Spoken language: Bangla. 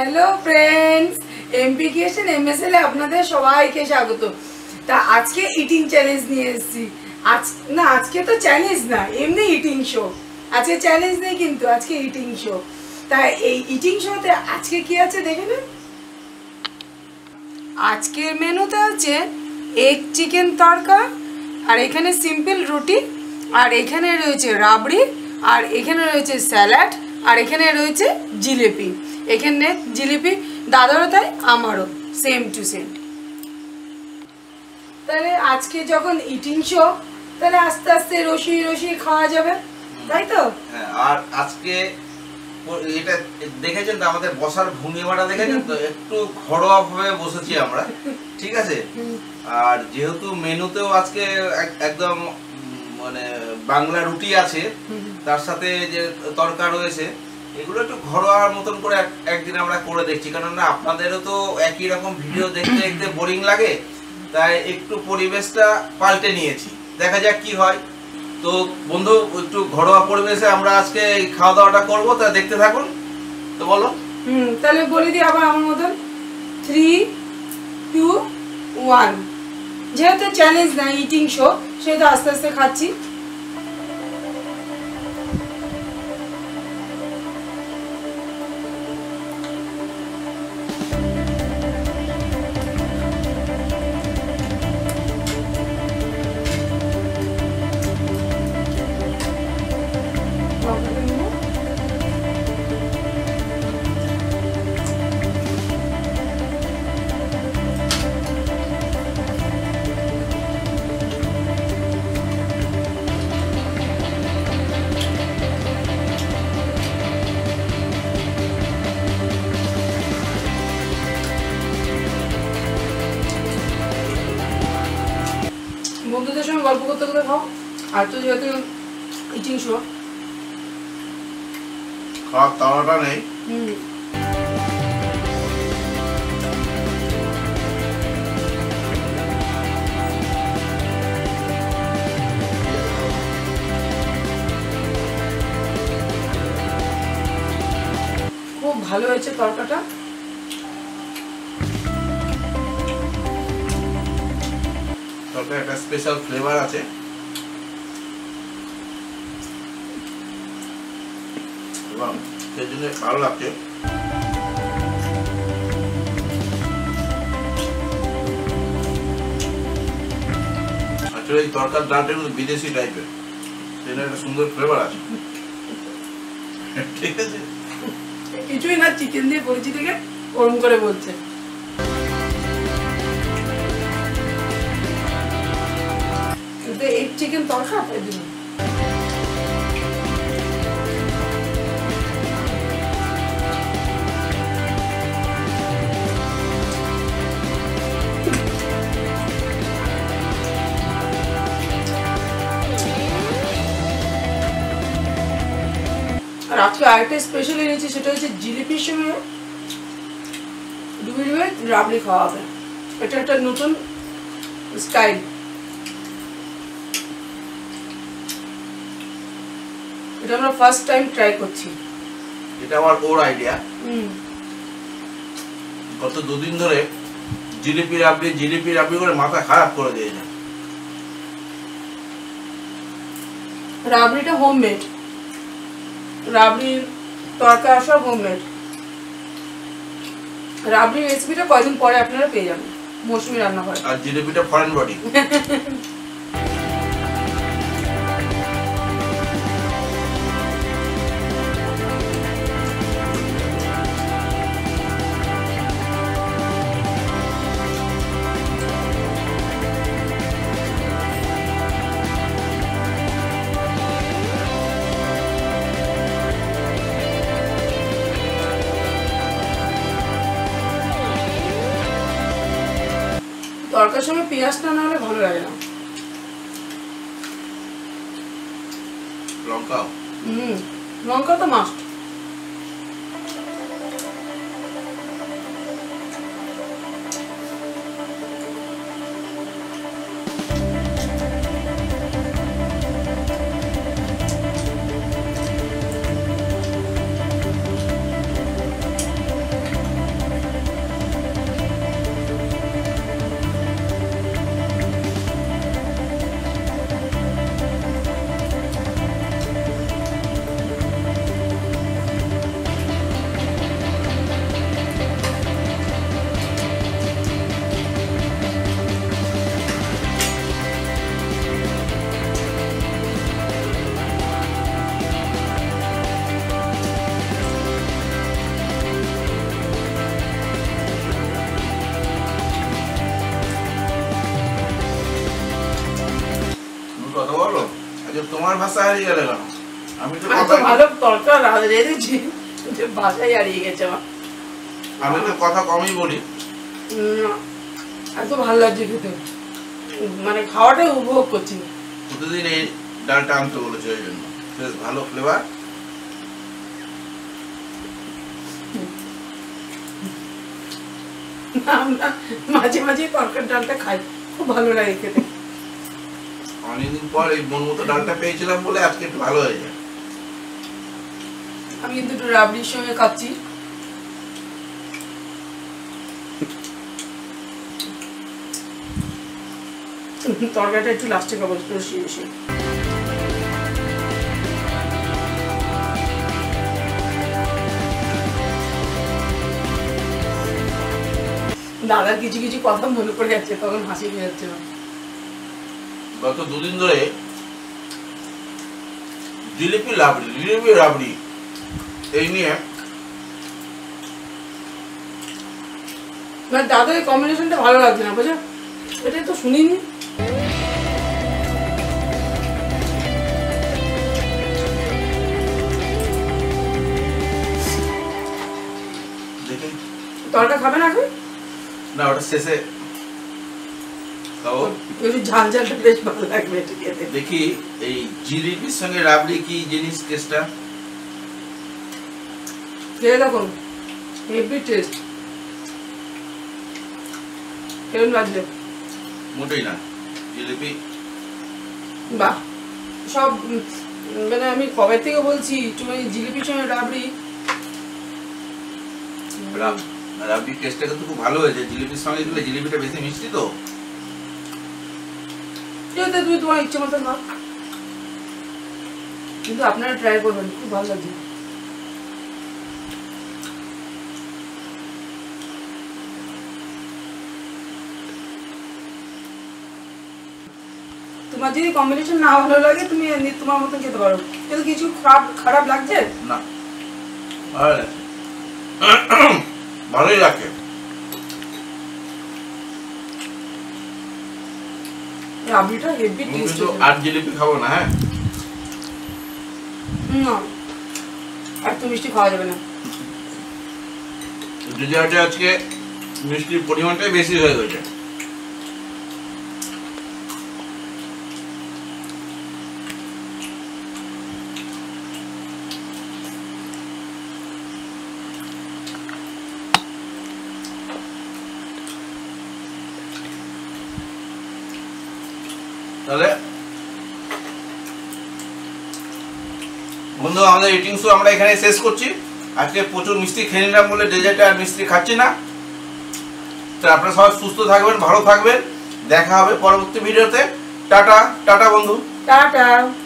हेलो फ्रेंड्स एमपीकेशन एमएसएल এ আপনাদের সবাইকে স্বাগত। তা আজকে ইটিং চ্যালেঞ্জ নিয়ে এসেছি। আজকে তো চ্যালেঞ্জ না, এমনি ইটিং শো। আজকে চ্যালেঞ্জ নেই, কিন্তু আজকে ইটিং শো। তাই এই ইটিং শোতে আজকে কি আছে দেখে নিন। আজকের মেনুতে আছে এগ চিকেন তড়কা, আর এখানে সিম্পল রুটি, আর এখানে রয়েছে রাবড়ি, আর এখানে রয়েছে স্যালাড, আর এখানে রয়েছে জিলিপি। এখানে জিলিপি দাদারও তাই আমারও সেম টু সেম। তাহলে আজকে যখন ইটিং শো, তাহলে আস্তে আস্তে রসিয়ে রসিয়ে খাওয়া যাবে, তাই তো? হ্যাঁ, আর আজকে এটা দেখেছেন তো, আমাদের বসার ভঙ্গিমাটা দেখেছেন তো, একটু ঘরোয়া ভাবে বসেছি আমরা, ঠিক আছে। আর যেহেতু মেনুতেও আজকে একদম মানে বাংলা রুটি আছে, তার সাথে যে তরকা রয়েছে, এগুলো একটু ঘরোয়ার মতন করে একদিন আমরা করে দেখছি। কারণ না, আপনাদেরও তো একই রকম ভিডিও দেখতে দেখতে বোরিং লাগে, তাই একটু পরিবেশটা পাল্টে নিয়েছি, দেখা যাক কি হয়। তো বন্ধু, একটু ঘরোয়া পরিবেশে আমরা আজকে এই খাওয়া দাওয়াটা করবো, তা দেখতে থাকুন। তো বলো। তাহলে বলে দিই আবার আমার মতন 3, 2, 1। যেহেতু চ্যালেঞ্জ না, ইটিং শো, সেহেতু আস্তে আস্তে খাচ্ছি। বন্ধুদের সঙ্গে গল্প করতে করতে খাও। আর তো যেহেতু ইটিং শো, খাওয়ার তাওয়াটা নেই। খুব ভালো হয়েছে তরকাটা। তরকারি একটা স্পেশাল ফ্লেভার আছে। সেই জন্য ভালো লাগছে। আসলে এই তরকার ডালটা কিন্তু বিদেশি টাইপের, সেটা একটা সুন্দর ফ্লেভার আছে। ঠিক আছে, কিছুই না, চিকেন দিয়ে করেছি থেকে ওরম করে বলছে। এগ চিকেন তরকা তাই জন্য। আর আজকে আরেকটা স্পেশাল এনেছি, সেটা হচ্ছে জিলিপির সঙ্গে ডুবে ডুবে রাবড়ি খাওয়া হবে। এটা একটা নতুন স্টাইল। এটা আমরা ফার্স্ট টাইম ট্রাই করছি। এটা আমার ওর আইডিয়া। গত 2 দিন ধরে জিলিপি রাবড়ি করে মাথা খারাপ করে দিয়েছে। রাবড়িটা হোমমেড, রাবড়ির তরকা সব হোমমেড। রাবড়ির রেসিপিটা কয়দিন পরে আপনারা পেয়ে যাবেন মৌসুমী রান্নাঘরে। আর জিলিপিটা ফরেন বডি। তরকার সঙ্গে পেঁয়াজটা না হলে ভালো লাগে না। লঙ্কা তো মাস্ট। আজকে তোমার ভাষা হারিয়ে গেলে কেন? আমি তো এত ভালো তরকা রেঁধেছি যে ভাষাই হারিয়ে গেছে আমার। আমি তো কথা কমই বলি। এত ভালো লাগছে খেতে, মানে খাওয়াটাই উপভোগ করছি। প্রতিদিন এই ডালটা আনতে বলেছে, ওই জন্য বেশ ভালো ফ্লেভার। আমরা মাঝে মাঝে তরকার ডালটা খাই, খুব ভালো লাগে খেতে। অনেকদিন পর এই মন মতো ডালটা পেয়েছিলাম বলে আজকে একটু ভালো হয়ে যায়। আমি কিন্তু একটু রাবড়ির সঙ্গে খাচ্ছি। তরকারিটা একটু লাস্টে খাবো রসিয়ে রসিয়ে। দাদার কিছু কিছু কথা মনে পড়ে যাচ্ছে, তখন হাসি পেয়ে যাচ্ছে। গত দুদিন ধরে জিলিপি রাবড়ি এই নিয়ে দাদার এই কম্বিনেশনটা ভালো লাগছে না, বুঝছো? এটাই তো শুনিনি। দেখি তরকা খাবে না এখন? না, ওটা শেষে খাবো। একটু ঝাল ঝালটা বেশ ভালো লাগবে এটা খেতে। দেখি এই জিলিপির সঙ্গে রাবড়ি কি জিনিস, টেস্টটা খেয়ে দেখুন, হেভি টেস্ট। কেমন লাগছে? মোটেই না। জিলিপি বাহ, সব মানে আমি কবে থেকে বলছি তুমি জিলিপির সঙ্গে রাবড়ি। রাবড়ির টেস্টটা কিন্তু খুব ভালো হয়েছে। জিলিপির সঙ্গে দিলে জিলিপিটা বেশি মিষ্টি তো। তুমি তোমার ইচ্ছে মতো নাও, কিন্তু আপনারা ট্রাই করবেন, খুব ভালো লাগছে। তোমার যদি কম্বিনেশন না ভালো লাগে তুমি তোমার মতন খেতে পারো, কিন্তু কিছু খারাপ লাগছে না, ভালো লাগছে, ভালোই লাগছে। রাবড়িটা হেভি টেস্ট। আর জিলিপি খাবো না, হ্যাঁ না, আর তো মিষ্টি খাওয়া যাবে না। ডেজার্টে আজকে মিষ্টির পরিমাণটাই বেশি হয়ে গেছে। তাহলে বন্ধু, আমাদের ইটিং শো আমরা এখানে শেষ করছি। আজকে প্রচুর মিষ্টি খেয়ে নিলাম বলে ডেজার্টে আর মিষ্টি খাচ্ছি না। তো আপনারা সবাই সুস্থ থাকবেন, ভালো থাকবেন। দেখা হবে পরবর্তী ভিডিওতে। টাটা টাটা বন্ধু, টাটা।